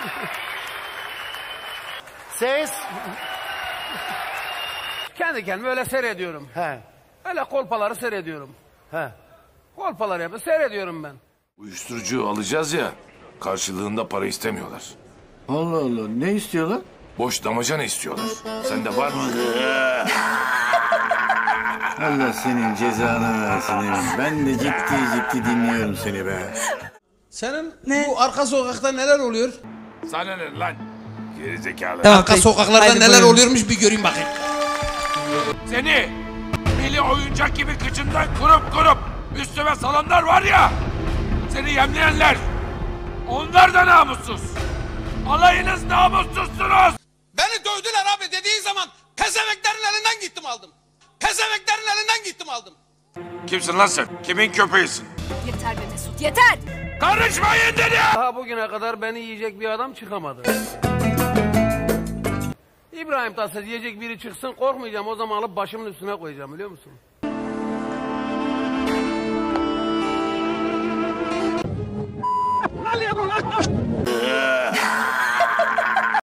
Ses. Kendi kendime öyle seyrediyorum. He. Öyle kolpaları seyrediyorum. He. Kolpaları yapıp seyrediyorum ben. Uyuşturucu alacağız ya, karşılığında para istemiyorlar. Allah Allah, ne istiyorlar? Boş damacana istiyorlar. Sende var mı? Allah senin cezanı versin Emin. Ben de ciddi dinliyorum seni be. Senin bu arka sokakta neler oluyor? Sana ne lan? Gerizekalı. Arka sokaklarda neler oluyormuş bir göreyim bakayım. Seni bili oyuncak gibi kıçından kurup üstüme salanlar var ya, seni yemleyenler, onlar da namussuz. Alayınız namussuzsunuz. Beni dövdüler abi dediği zaman pezeveklerin elinden gittim aldım. Pezeveklerin elinden gittim aldım. Kimsin lan sen? Kimin köpeğisin? Yeter be Mesut, yeter! Karışmayın dedi. Daha bugüne kadar beni yiyecek bir adam çıkamadı. İbrahim Tatlıses yiyecek biri çıksın korkmayacağım, o zaman alıp başımın üstüne koyacağım biliyor musun?